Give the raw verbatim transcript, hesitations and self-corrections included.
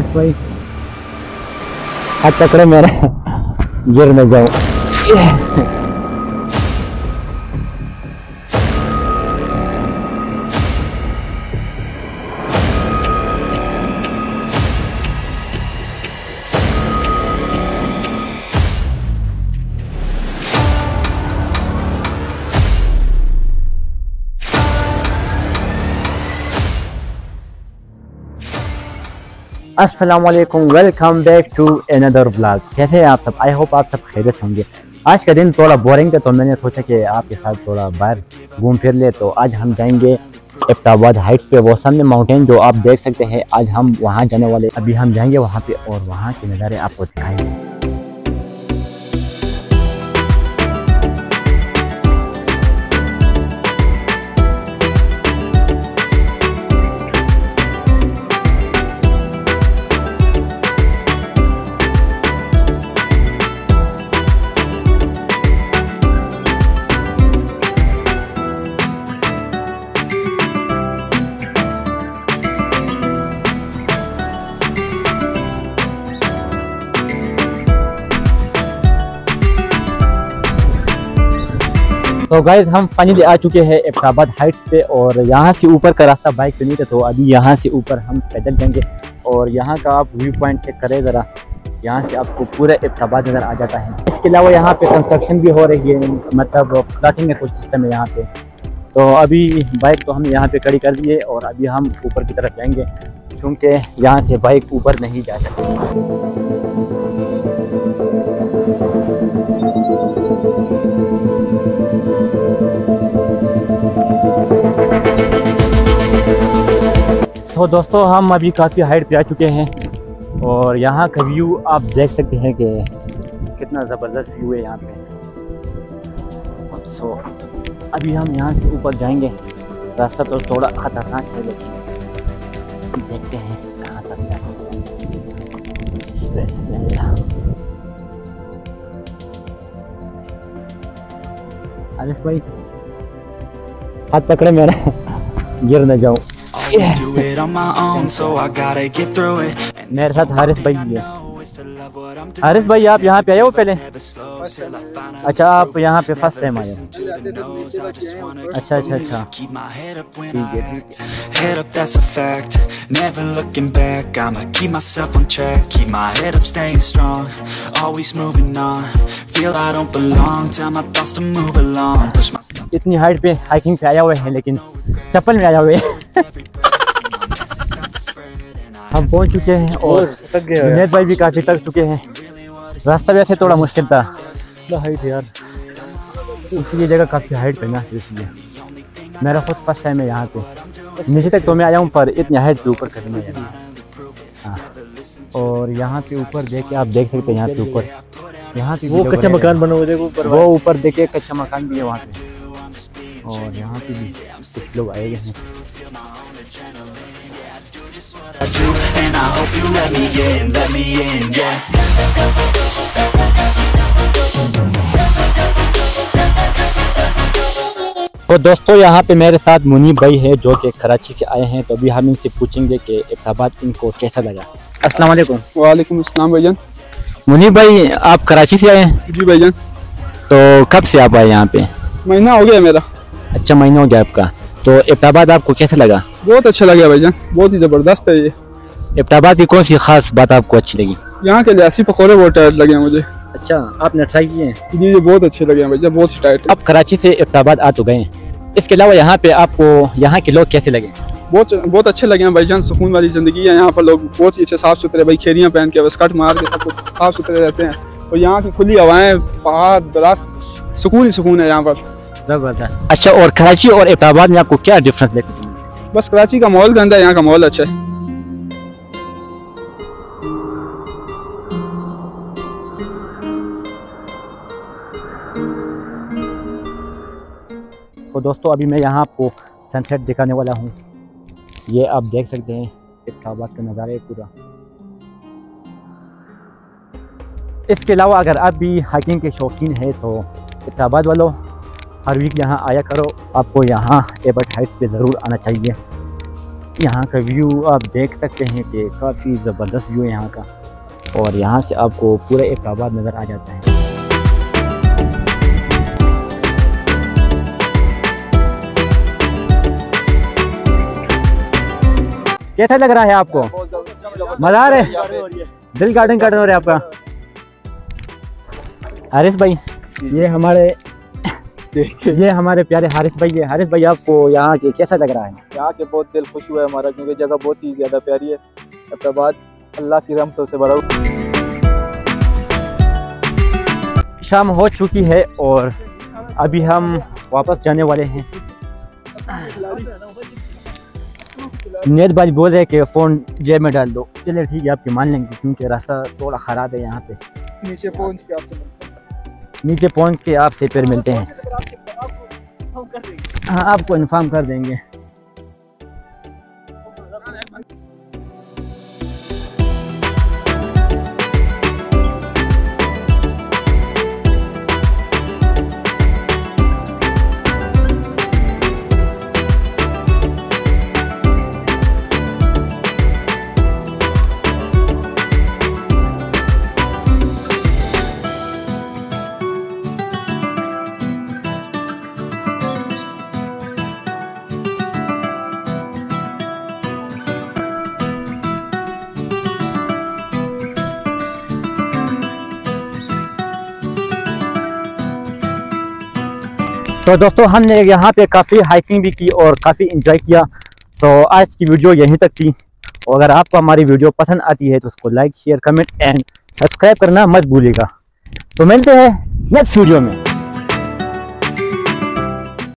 आरिफ भाई हाथ पकड़े मेरा, गिर न जाऊं। अस्सलामुअलैकुम, welcome back to another vlog. कैसे हैं आप सब? आई होप आप सब खैरियत होंगे। आज का दिन थोड़ा बोरिंग था तो मैंने सोचा कि आपके साथ थोड़ा बाहर घूम फिर ले। तो आज हम जाएंगे एबटाबाद हाइट्स पे, वो सामने माउंटेन जो आप देख सकते हैं। आज हम वहाँ जाने वाले, अभी हम जाएंगे वहाँ पे और वहाँ के नज़ारे आपको दिखाएंगे। तो गाइज हम फाइनली आ चुके हैं एबटाबाद हाइट्स पे और यहाँ से ऊपर का रास्ता बाइक पे नहीं था, तो अभी यहाँ से ऊपर हम पैदल जाएंगे। और यहाँ का आप व्यू पॉइंट चेक करें ज़रा, यहाँ से आपको पूरा एबटाबाद नज़र आ जाता है। इसके अलावा यहाँ पे कंस्ट्रक्शन भी हो रही है, मतलब प्लाटिंग का कुछ सिस्टम है यहाँ पे। तो अभी बाइक तो हमने यहाँ पे खड़ी कर दी है और अभी हम ऊपर की तरफ जाएंगे क्योंकि यहाँ से बाइक ऊपर नहीं जा सकती। तो दोस्तों हम अभी काफ़ी हाइट पे आ चुके हैं और यहाँ का व्यू आप देख सकते हैं कि कितना ज़बरदस्त व्यू है यहाँ पे। सो अभी हम यहाँ से ऊपर जाएंगे। रास्ता तो थोड़ा ख़तरनाक है लेकिन देखते हैं कहाँ तक जाएगा। आरिफ भाई हाथ पकड़े मेरा, गिर न जाऊं। मेरे साथ हारिस भाई है। हारिस भाई आप यहाँ पे आए हो पहले? अच्छा, आप यहाँ पे फर्स्ट टाइम आए हो? अच्छा अच्छा अच्छा, ठीक है। इतनी हाइट पे हाइकिंग पे आया हुए हैं लेकिन चप्पल में आया हुए हैं। हम पहुंच चुके हैं और जुनैद भाई भी काफ़ी थक चुके हैं। रास्ता वैसे थोड़ा मुश्किल था, हाइट यार, इसलिए जगह काफ़ी हाइट पे ना, इसलिए मेरा खुद फर्स्ट टाइम है यहाँ पे। नीचे तक तो मैं आया हूँ पर इतनी हाइट पे ऊपर करने में। हाँ, और यहाँ पे ऊपर देख के आप देख सकते हैं, यहाँ पे ऊपर यहाँ पे वो कच्चा मकान बना हुआ है, देखो वो ऊपर देखे कच्चा मकान भी है वहाँ पे। और यहाँ पे भी कुछ लोग आए हैं। तो दोस्तों यहाँ पे मेरे साथ मुनीब भाई है जो कि कराची से आए हैं। तो अभी हम इनसे पूछेंगे कि एबटाबाद इनको कैसा लगा। अस्सलाम वालेकुम। वालेकुम अस्सलाम भाईजान। मुनीब भाई आप कराची से आए हैं? जी भाईजान। तो कब से आप आए यहाँ पे? महीना हो गया मेरा। अच्छा, महीना हो गया आपका। तो एबटाबाद आपको कैसा लगा? बहुत अच्छा लगा भाईजान, बहुत ही ज़बरदस्त है ये। एबटाबाद की कौन सी खास बात आपको अच्छी लगी? यहाँ के लियासी पकौड़े बहुत टाइट लगे हैं मुझे। अच्छा, आपने ट्राई किए हैं? जी जी, बहुत अच्छे लगे हैं भैया, बहुत टाइट। आप कराची से एबटाबाद आ तो गए हैं, इसके अलावा यहाँ पे आपको यहाँ के लोग कैसे लगे? बहुत बहुत अच्छे लगे हैं भाईजान, सुकून वाली ज़िंदगी है यहाँ पर। लोग बहुत ही अच्छे साफ़ सुथरे, भाई खेरियाँ पहन के स्कर्ट मार के सब कुछ साफ़ सुथरे रहते हैं। और यहाँ की खुली हवाएं, पहाड़, दरख्त, सुकून ही सुकून है यहाँ पर। जबरदस्त। अच्छा, और कराची और एबटाबाद में आपको क्या डिफरेंस देखते हैं? बस कराची का माहौल गंदा है, यहाँ का माहौल अच्छा है। तो दोस्तों अभी मैं यहाँ आपको सनसेट दिखाने वाला हूँ। ये आप देख सकते हैं एबटाबाद का नज़ारा है पूरा। इसके अलावा अगर आप भी हाइकिंग के शौकीन हैं तो एबटाबाद वालों हर वीक यहाँ आया करो, आपको यहाँ एबट हाइट्स पे ज़रूर आना चाहिए। यहाँ का व्यू आप देख सकते हैं कि काफ़ी ज़बरदस्त व्यू है यहाँ का, और यहाँ से आपको पूरा इलाहाबाद नज़र आ जाता है। कैसा लग रहा है आपको? मज़ा आ रहा है? दिल गार्डन गार्डन हो रहा है आपका? हारिस भाई, ये हमारे ये हमारे प्यारे हारिस भाई है। हारिस भाई, आपको यहाँ के कैसा लग रहा है? यहाँ के बहुत दिल खुश हुआ है हमारा, क्योंकि जगह बहुत ही ज़्यादा प्यारी है। फैसलाबाद अल्लाह की रहमतों से भरा। शाम हो चुकी है और अभी हम वापस जाने वाले हैं। नेत भाई बोल रहे कि फ़ोन जेब में डाल दो। चलिए ठीक है, आपकी मान लेंगे, क्योंकि रास्ता थोड़ा ख़राब है यहाँ पे। नीचे पहुँच के आपसे नीचे पहुँच के आपसे फिर मिलते हैं। हाँ, आपको इन्फॉर्म कर देंगे। तो दोस्तों, हमने यहाँ पे काफ़ी हाइकिंग भी की और काफ़ी इंजॉय किया। तो आज की वीडियो यहीं तक थी, और अगर आपको हमारी वीडियो पसंद आती है तो उसको like, share, comment and subscribe करना मत भूलिएगा। तो मिलते हैं नेक्स्ट वीडियो में।